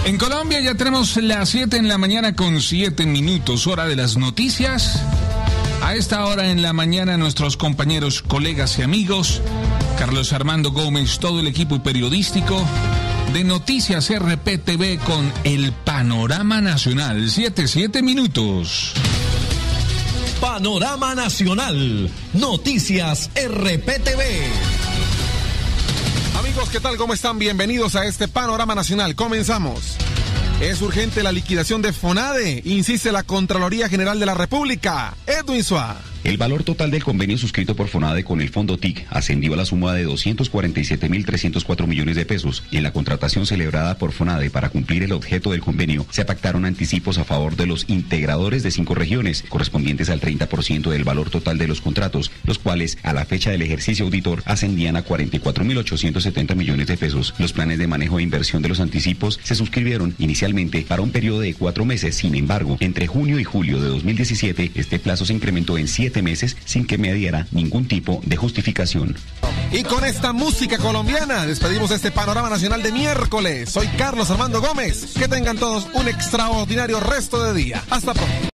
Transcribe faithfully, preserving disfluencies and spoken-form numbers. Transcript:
En Colombia ya tenemos las siete en la mañana con siete minutos, hora de las noticias. A esta hora en la mañana nuestros compañeros, colegas y amigos, Carlos Armando Gómez, todo el equipo periodístico de Noticias R P T V con el Panorama Nacional. siete, siete minutos. Panorama Nacional, Noticias R P T V. Amigos, ¿qué tal? ¿Cómo están? Bienvenidos a este Panorama Nacional. Comenzamos. Es urgente la liquidación de FONADE, insiste la Contraloría General de la República. Edwin Suá. El valor total del convenio suscrito por FONADE con el Fondo T I C ascendió a la suma de doscientos cuarenta y siete mil trescientos cuatro millones de pesos y en la contratación celebrada por FONADE para cumplir el objeto del convenio se pactaron anticipos a favor de los integradores de cinco regiones, correspondientes al treinta por ciento del valor total de los contratos, los cuales a la fecha del ejercicio auditor ascendían a cuarenta y cuatro mil ochocientos setenta millones de pesos. Los planes de manejo e inversión de los anticipos se suscribieron inicialmente para un periodo de cuatro meses, sin embargo, entre junio y julio de dos mil diecisiete, este plazo se incrementó en siete meses sin que mediara ningún tipo de justificación. Y con esta música colombiana despedimos este Panorama Nacional de miércoles. Soy Carlos Armando Gómez. Que tengan todos un extraordinario resto de día. Hasta pronto.